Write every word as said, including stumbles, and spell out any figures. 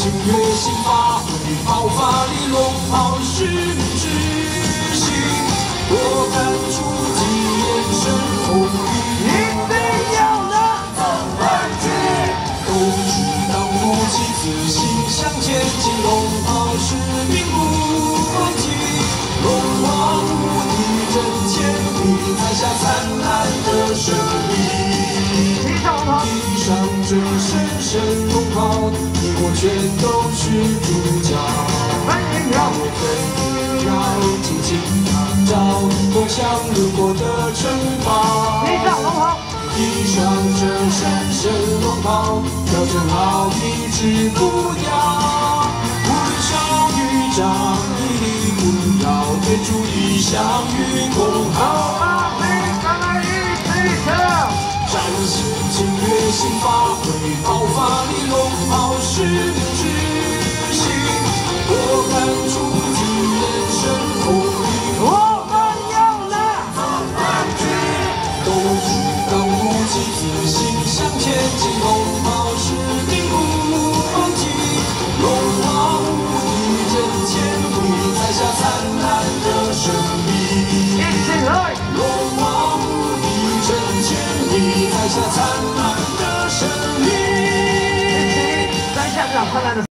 情越心发挥爆发力，龙袍是之心。我敢出击，眼神红雨， 一定要拿万决。都知当不起，自信向前进，龙袍是兵不放弃。龙王无敌震千里，在下灿烂的胜利。 披上这神圣龙袍，你我全都是主角。让我跟你绕，紧紧看照，走向路过的城堡。 披上龙袍， 披上这神圣龙袍，调整好一直不掉。无论小雨涨，屹立不摇，天主意向与共好。 战士情越心发挥爆发力，龙袍是之心。我敢出击，眼神红利， 我们要拿万决。都知当不起，自信向前进，龙袍是兵不放弃。龙王无敌震千里，在下灿烂的胜利。 一起来！ 龙王无敌震千里。 在下灿烂的胜利， 在下这样灿烂的。